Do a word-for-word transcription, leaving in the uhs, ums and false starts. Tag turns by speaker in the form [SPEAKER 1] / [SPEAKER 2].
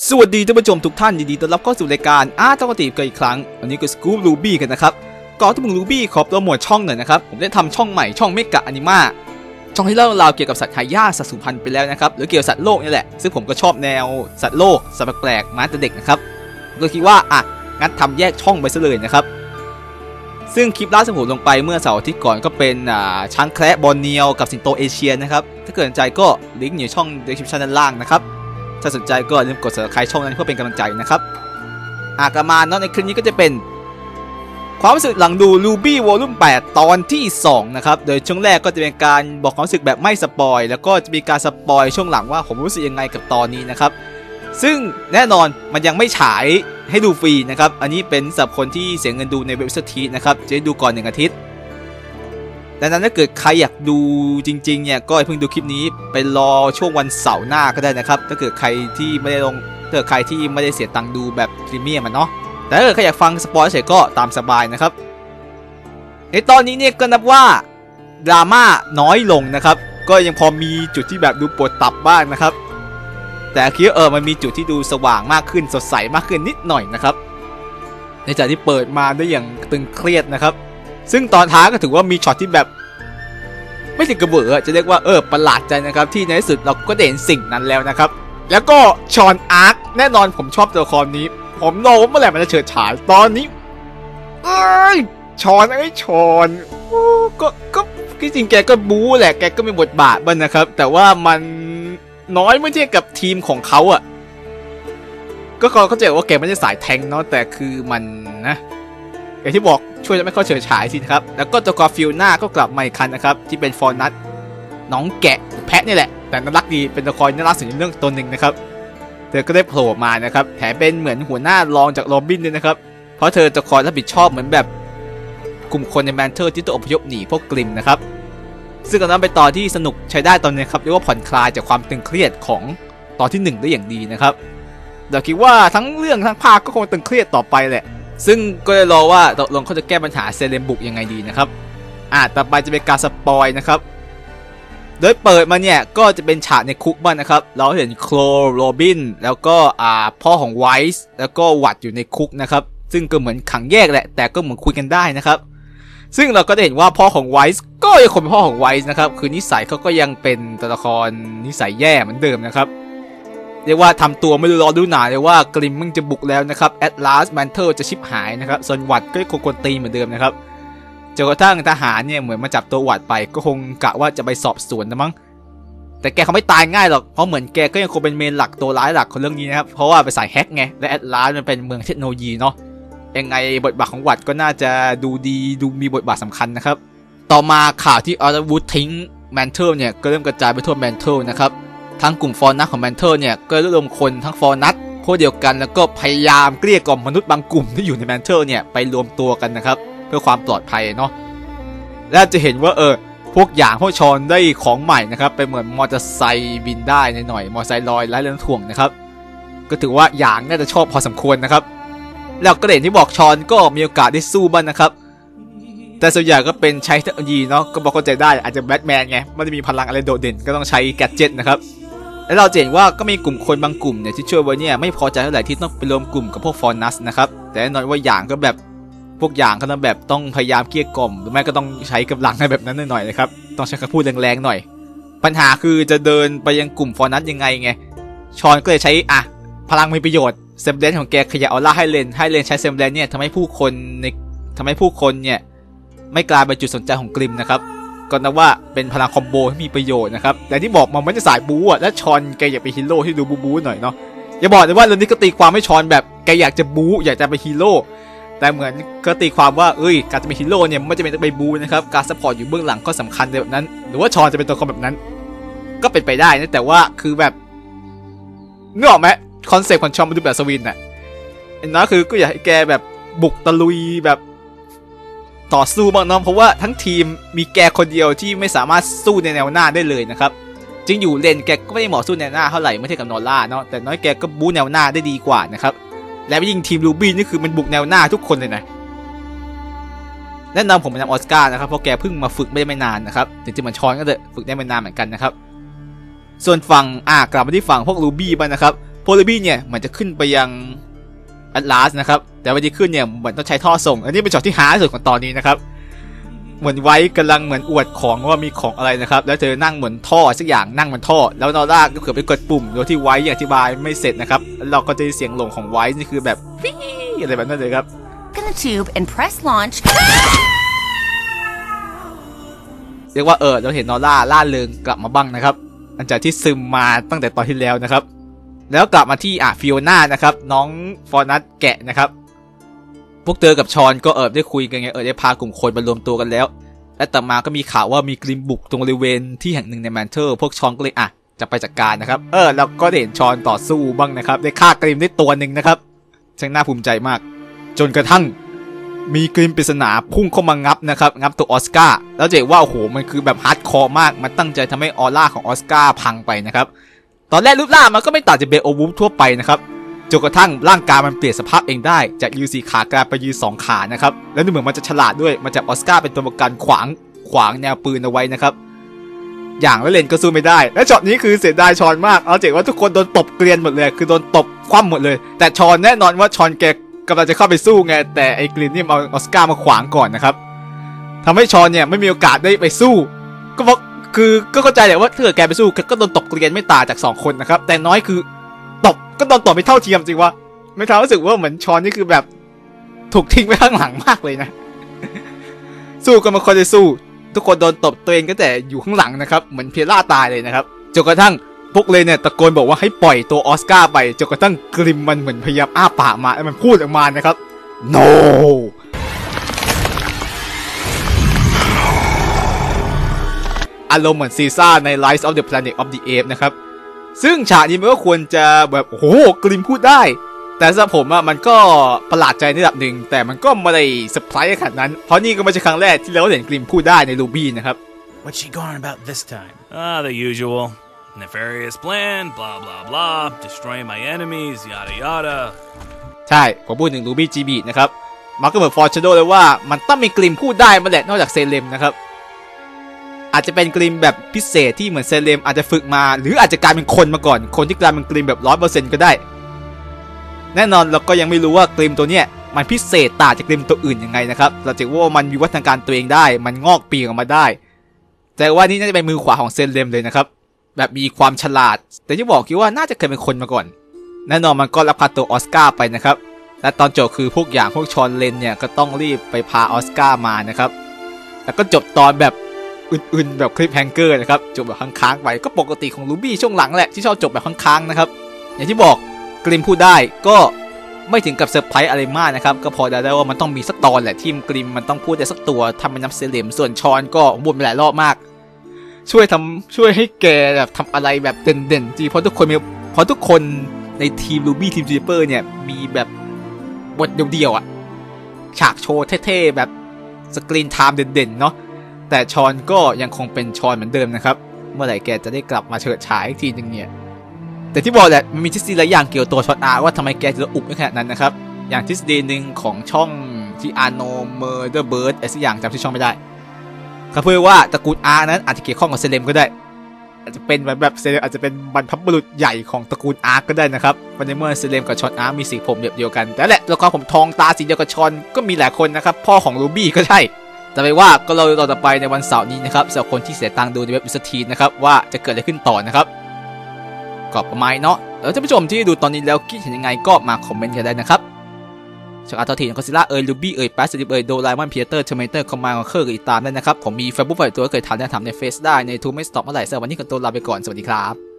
[SPEAKER 1] สวัสดีท่านผู้ชมทุกท่านยินดีต้อนรับเข้าสู่รายการอาร์ตกติกันอีกครั้งวันนี้ก็สกู๊ปรูบี้กันนะครับก่อนที่มึงรูบี้ขอโปรโมทช่องหน่อยนะครับผมได้ทำช่องใหม่ช่องเมกะอนิมาช่องที่เล่าราวเกี่ยวกับสัตว์หายากสัตว์สูญพันธุ์ไปแล้วนะครับหรือเกี่ยวกับสัตว์โลกนี่แหละซึ่งผมก็ชอบแนวสัตว์โลกสัตว์แปลกๆมาแต่เด็กนะครับก็คิดว่าอ่ะงั้นทำแยกช่องไปซะเลยนะครับซึ่งคลิปล่าสุดผมลงไปเมื่อเสาร์อาทิตย์ก่อนก็เป็นอ่าช้างแคระบอร์เนียวกับสิงโตเอเชียนะครับถ้าเกิดสนใจก็ลิงก์อยู่ช่อง description ด้านล่างนะครับถ้าสนใจก็อย่าลืมกด subscribe ช่องนั้นเพื่อเป็นกำลังใจนะครับอากามาเนาะในคลิปนี้ก็จะเป็นความรู้สึกหลังดู Ruby Volume แปดตอนที่สองนะครับโดยช่วงแรกก็จะเป็นการบอกความรู้สึกแบบไม่สปอยแล้วก็จะมีการสปอยช่วงหลังว่าผมรู้สึกยังไงกับตอนนี้นะครับซึ่งแน่นอนมันยังไม่ฉายให้ดูฟรีนะครับอันนี้เป็นสำหรับคนที่เสียเงินดูในเว็บไซต์นะครับจะได้ดูก่อนหนึ่งอาทิตย์ดังนั้นถ้าเกิดใครอยากดูจริงๆเนี่ยก็เพิ่งดูคลิปนี้ไปรอช่วงวันเสาร์หน้าก็ได้นะครับถ้าเกิดใครที่ไม่ได้ลงถ้าเกิดใครที่ไม่ได้เสียตังค์ดูแบบพรีเมียมมันเนาะแต่ถ้าเกิดใครอยากฟังสปอยเฉยก็ตามสบายนะครับในตอนนี้เนี่ยก็นับว่าดราม่าน้อยลงนะครับก็ยังพอมีจุดที่แบบดูปวดตับบ้างนะครับแต่คิดเออมันมีจุดที่ดูสว่างมากขึ้นสดใสมากขึ้นนิดหน่อยนะครับในจากที่เปิดมาได้อย่างตึงเครียดนะครับซึ่งตอนท้ายก็ถือว่ามีช็อตที่แบบไม่ถึงกระเบื้อจะเรียกว่าเออประหลาดใจนะครับที่ในที่สุดเราก็ได้เห็นสิ่งนั้นแล้วนะครับแล้วก็ชอนอาร์คแน่นอนผมชอบตัวละครนี้ผมรอว่าเมื่อไหร่มันจะเฉิดฉายตอนนี้เอ้ยชอนไอ้ชอนก็ก็จริงๆแกก็บู๊แหละแกก็มีบทบาทบ้างนะครับแต่ว่ามันน้อยเมื่อเทียบกับทีมของเขาอ่ะก็เขาใจว่าแกไม่ใช่สายแทงเนาะแต่คือมันนะอย่างที่บอกช่วยจะไม่ค่อยเฉิดฉายสิครับแล้วก็ตัวกอฟิลน่าก็กลับมาอีกครั้งนะครับที่เป็นฟอร์นัทน้องแกะแพะนี่แหละแต่น่ารักดีเป็นตัวละครน่ารักสุดในเรื่องตัวหนึ่งนะครับเธอก็ได้โผล่มานะครับแถมเป็นเหมือนหัวหน้ารองจากโรบินด้วยนะครับเพราะเธอจะคอยรับผิดชอบเหมือนแบบกลุ่มคนในแมนเทอร์ที่ต้องอพยพหนีพวกกริมนะครับซึ่งตอนนั้นเป็นตอนที่สนุกใช้ได้ตอนนี้ครับเรียกว่าผ่อนคลายจากความตึงเครียดของตอนที่หนึ่งได้อย่างดีนะครับเราคิดว่าทั้งเรื่องทั้งภาคก็คงตึงเครียดต่อไปแหละซึ่งก็จะรอว่าตกลงเขาจะแก้ปัญหาเซเลมบุกยังไงดีนะครับอ่าต่อไปจะเป็นการสปอยนะครับโดยเปิดมาเนี่ยก็จะเป็นฉากในคุกบ้างนะครับเราเห็นโคลโรบินแล้วก็อ่าพ่อของไวส์แล้วก็วัดอยู่ในคุกนะครับซึ่งก็เหมือนขังแยกแหละแต่ก็เหมือนคุยกันได้นะครับซึ่งเราก็ได้เห็นว่าพ่อของไวส์ก็ยังคงเป็นพ่อของไวส์นะครับคือนิสัยเขาก็ยังเป็นตัวละครนิสัยแย่เหมือนเดิมนะครับเรียกว่าทำตัวไม่รู้ร้อนรู้หนาเลยว่ากริมมึงจะบุกแล้วนะครับแอตลาสแมนเทลจะชิบหายนะครับส่วนวัดก็คงกวนตีเหมือนเดิมนะครับจนกระทั่งทหารเนี่ยเหมือนมาจับตัววัดไปก็คงกะว่าจะไปสอบสวนนะมั้งแต่แกเขาไม่ตายง่ายหรอกเพราะเหมือนแกก็ยังคงเป็นเมนหลักตัวร้ายหลักของเรื่องนี้นะครับเพราะว่าไปสายแฮกไงและแอตลาสมันเป็นเมืองเทคโนโลยีเนาะยังไงบทบาทของวัดก็น่าจะดูดีดูมีบทบาทสำคัญนะครับต่อมาข่าวที่ออร์วูดทิ้งแมนเทลเนี่ยก็เริ่มกระจายไปทั่วแมนเทลนะครับทั้งกลุ่มฟอร์นัทของแมนเทลเนี่ยก็รวบรวมคนทั้งฟอร์นัทพวกเดียวกันแล้วก็พยายามเกลี้ยกล่อมมนุษย์บางกลุ่มที่อยู่ในแมนเทลเนี่ยไปรวมตัวกันนะครับเพื่อความปลอดภัยเนาะแล้วจะเห็นว่าเออพวกอย่างพวกชอนได้ของใหม่นะครับเป็นเหมือนมอเตอร์ไซค์บินได้หน่อยมอเตอร์ไซค์ลอยไร้แรงถ่วงนะครับก็ถือว่าอย่างน่าจะชอบพอสมควรนะครับแล้วก็เด่นที่บอกชอนก็มีโอกาสได้สู้บ้างนะครับแต่ส่วนใหญ่ก็เป็นใช้เทคโนโลยีเนาะก็บอกเข้าใจได้อาจจะแบทแมนไงไม่ได้มีพลังอะไรโดดเด่นก็ต้องใช้แกดเจ็ตนะครับแล้วเราเห็นว่าก็มีกลุ่มคนบางกลุ่มเนี่ยที่ช่วยไว้เนี่ยไม่พอใจเท่าไหร่ที่ต้องไปรวมกลุ่มกับพวกฟอร์นัสนะครับแต่แน่นอนว่าอย่างก็แบบพวกอย่างก็ต้องแบบต้องพยายามเกลี้ยกล่อมหรือไม่ก็ต้องใช้กำลังให้แบบนั้นหน่อยๆนะครับต้องใช้คำพูดแรงๆหน่อยปัญหาคือจะเดินไปยังกลุ่มฟอร์นัสยังไงไงชอนก็เลยใช้อ่ะพลังมีประโยชน์เซมเดนของแกขยายออร่าให้เลนให้เลนใช้เซมเดนเนี่ยทำให้ผู้คนในทำให้ผู้คนเนี่ยไม่กลายเป็นจุดสนใจของกริมนะครับก็นับว่าเป็นพลังคอมโบที่มีประโยชน์นะครับแต่ที่บอกมันไม่ใช่สายบู๊อ่ะและชอนแกอยากเป็นฮีโร่ที่ดูบู๊บู๊หน่อยเนาะอย่าบอกเลยว่าเรื่องนี้ก็ตีความให้ชอนแบบแกอยากจะบู๊อยากจะเป็นฮีโร่แต่เหมือนก็ตีความว่าเอ้ยการจะเป็นฮีโร่เนี่ยไม่จำเป็นต้องไปบู๊นะครับการซัพพอร์ตอยู่เบื้องหลังก็สำคัญแบบนั้นหรือว่าชอนจะเป็นตัวละครแบบนั้นก็เป็นไปได้นะแต่ว่าคือแบบนึกออกไหมคอนเซ็ปต์ของชอนมันดูแบบสวินน่ะนั่นคือก็อยากให้แกแบบบุกตะลุยแบบต่อสู้บ้างเนาะเพราะว่าทั้งทีมมีแกคนเดียวที่ไม่สามารถสู้ในแนวหน้าได้เลยนะครับจริงอยู่เลนแกก็ไม่ได้เหมาะสู้แนวหน้าเท่าไหร่ไม่เทียบกับนอร่าเนาะแต่น้อยแกก็บู๊แนวหน้าได้ดีกว่านะครับและยิ่งทีมรูบี้นี่คือมันบุกแนวหน้าทุกคนเลยนะแนะนำผมไปนำออสการ์นะครับเพราะแกเพิ่งมาฝึกไม่ได้ไม่นานนะครับถึงจะเหมือนชอนก็เถอะฝึกได้ไม่นานเหมือนกันนะครับส่วนฝั่งอ่ากลับมาที่ฝั่งพวกรูบี้บ้างนะครับพวกลูบี้เนี่ยมันจะขึ้นไปยังแอตลาสนะครับแต่วันที่ขึ้นเนี่ยเหมือนต้องใช้ท่อส่งอันนี้เป็นช็อตที่หาที่สุดของตอนนี้นะครับเหมือนไว้กำลังเหมือนอวดของว่ามีของอะไรนะครับแล้วเธอนั่งเหมือนท่อสักอย่างนั่งบนท่อแล้วนอร่าก็เกือบไปกดปุ่มโดยที่ไว้อธิบายไม่เสร็จนะครับเราก็จะได้เสียงหลงของไว้นี่คือแบบฟี่อะไรแบบนั้นเลยครับ
[SPEAKER 2] in the tube and press launch
[SPEAKER 1] เรียกว่าเออเราเห็นนอร่าล่าเริงกลับมาบ้างนะครับหลังจากที่ซึมมาตั้งแต่ตอนที่แล้วนะครับแล้วกลับมาที่อ่ะฟิโอน่านะครับน้องฟอร์นัทแกะนะครับพวกเธอกับชอนก็เออได้คุยกันไงเออได้พากลุ่มคนมารวมตัวกันแล้วและต่อมาก็มีข่าวว่ามีกริมบุกตรงบริเวณที่แห่งหนึ่งในแมนเทอร์พวกชอนก็เลยอ่ะจะไปจัดการนะครับเออแล้วก็ได้เห็นชอนต่อสู้บ้างนะครับได้ฆ่ากริมได้ตัวหนึ่งนะครับช่างน่าภูมิใจมากจนกระทั่งมีกริมปริศนาพุ่งเข้ามางับนะครับงับตัวออสการ์แล้วจะเห็นว่าโอ้โหมันคือแบบฮาร์ดคอร์มากมันตั้งใจทำให้ออร่าของออสการ์พังไปนะครับตอนแรกรูปร่างมันก็ไม่ต่างจากเบโอวูฟทั่วไปนะครับจนกระทั่งร่างกายมันเปลี่ยนสภาพเองได้จากยืนสี่ขากลายไปยืนสองขานะครับแล้วดูเหมือนมันจะฉลาดด้วยมันจับออสการ์เป็นตัวประกันขวางขวางแนวปืนเอาไว้นะครับอย่างแล้วเลนก็สู้ไม่ได้และช็อตนี้คือเสียดายชอนมากเอาเจ๋งว่าทุกคนโดนตบเกลียนหมดเลยคือโดนตบคว่ำหมดเลยแต่ชอนแน่นอนว่าชอนแกกำลังจะเข้าไปสู้ไงแต่ไอ้กลีนนี่เอาออสการ์มาขวางก่อนนะครับทำให้ชอนเนี่ยไม่มีโอกาสได้ไปสู้ก็เพราะคือก็เข้าใจแหละว่าถ้าเกิดแกไปสู้ก็โดนตบเกลียนไม่ต่างจากสองคนนะครับแต่น้อยคือตบก็โดนตบไม่เท่าเทียมจริงวะไม่ทำรู้สึกว่าเหมือนชอนนี่คือแบบถูกทิ้งไว้ข้างหลังมากเลยนะสู้กันมาคนจะสู้ทุกคนโดนตบตัวเองก็แต่อยู่ข้างหลังนะครับเหมือนเพียร่าตายเลยนะครับจนกระทั่งพวกเลยเนี่ยตะโกนบอกว่าให้ปล่อยตัวออสการ์ไปจนกระทั่งกริมมันเหมือนพยายามอ้าปากมาแล้วมันพูดออกมานะครับ no อารมณ์เหมือนซีซ่าใน Rise of the Planet of the Apes นะครับซึ่งฉากนี้มันก็ควรจะแบบโอ้โหกริมพูดได้แต่สำหรับผมอะมันก็ประหลาดใจในระดับหนึ่งแต่มันก็ไม่ได้เซอร์ไพรส์ขนาดนั้นเพราะนี่ก็ไม่ใช่ครั้งแรกที่เราเห็นกริมพูดได้ในลูบี้นะครับ
[SPEAKER 3] What's she going about this time?
[SPEAKER 4] Ah, the usual. Nefarious plan, blah blah blah, destroying my enemies, yada yada.
[SPEAKER 1] ใช่ผมพูดถึงลูบี้จีบีนะครับมันก็เหมือนฟอร์ชโดเลยว่ามันต้องมีกริมพูดได้มาแหละนอกจากเซเลมนะครับอาจจะเป็นกริมแบบพิเศษที่เหมือนเซเลมอาจจะฝึกมาหรืออาจจะกลายเป็นคนมาก่อนคนที่กลายเป็นกริมแบบ ร้อยเปอร์เซ็นต์ ก็ได้แน่นอนเราก็ยังไม่รู้ว่ากริมตัวเนี้ยมันพิเศษต่างจากกริมตัวอื่นยังไงนะครับเราจะว่ามันมีวัฒนาการตัวเองได้มันงอกปีกออกมาได้แต่ว่านี่น่าจะเป็นมือขวาของเซเลมเลยนะครับแบบมีความฉลาดแต่ที่บอกคิดว่าน่าจะเคยเป็นคนมาก่อนแน่นอนมันก็รับพาตัวออสการ์ไปนะครับและตอนจบคือพวกอย่างพวกชอนเลนเนี่ยก็ต้องรีบไปพาออสการ์มานะครับแล้วก็จบตอนแบบอื่นๆแบบคลิปแฮงเกอร์นะครับจบแบบค้างๆไปก็ปกติของลูบี้ช่วงหลังแหละที่ชอบจบแบบค้างๆนะครับอย่างที่บอกกริมพูดได้ก็ไม่ถึงกับเซอร์ไพรส์อะไรมากนะครับก็พอได้ว่ามันต้องมีสักตอนแหละที่กริมมันต้องพูดได้สักตัวทำเป็นน้ำเซเลมส่วนชอนก็บ่นไปหลายรอบมากช่วยทำช่วยให้แกแบบทำอะไรแบบเด่นๆจริงเพราะทุกคนมีเพราะทุกคนในทีมลูบี้ทีมจีเปอร์เนี่ยมีแบบบทเดียวๆอะฉากโชว์เท่ๆแบบสกรีนไทม์เด่นๆเนาะแต่ชอนก็ยังคงเป็นชอนเหมือนเดิมนะครับเมื่อไหร่แกจะได้กลับมาเฉิดฉายอีกทีนึงเนี่ยแต่ที่บอกแหละมันมีทฤษฎีหลายอย่างเกี่ยวกับตัวชอนอาว่าทำไมแกถึงอุบได้ขนาดนั้นนะครับอย่างทฤษฎีหนึ่งของช่องที่อาโนเมอร์เดอร์เบิร์ดอะไรสักอย่างจำชื่อช่องไม่ได้เขาพูดว่าตระกูลอานั้นอาจจะเกี่ยวข้องกับเซเลมก็ได้อาจจะเป็นแบบเซเลมอาจจะเป็นบรรพบุรุษใหญ่ของตระกูลอาก็ได้นะครับในเมื่อเซเลมกับชอนอามีสีผมแบบเดียวกันแต่แหละตัวละครผมทองตาสีเดียวกับชอนก็มีหลายคนนะครับพ่อของรูบี้ก็ใช่แต่ไปว่าก็เราต่อไปในวันเสาร์นี้นะครับสำหรับคนที่เสียตังค์ดูในเว็บอิสทีนะครับว่าจะเกิดอะไรขึ้นต่อนะครับก็ประมาณเนาะแล้วท่านผู้ชมที่ดูตอนนี้แล้วคิดเห็นยังไงก็มาคอมเมนต์กันได้นะครับช่องอาร์ตทีนคอซิล่าเอยลูบี้เอยแปสซิลิฟเอยโดราเอมอนเพียเตอร์เทอร์มิเนเตอร์คอมมานด์เคอร์ก็ติดตามได้นะครับผมมีเฟซบุ๊กฝ่ายตัวเคยถามได้ถามในเฟซได้ในทูไม่สต็อปเมื่อไหร่สำหรับวันนี้ก็ตัวลาไปก่อนสวัสดีครับ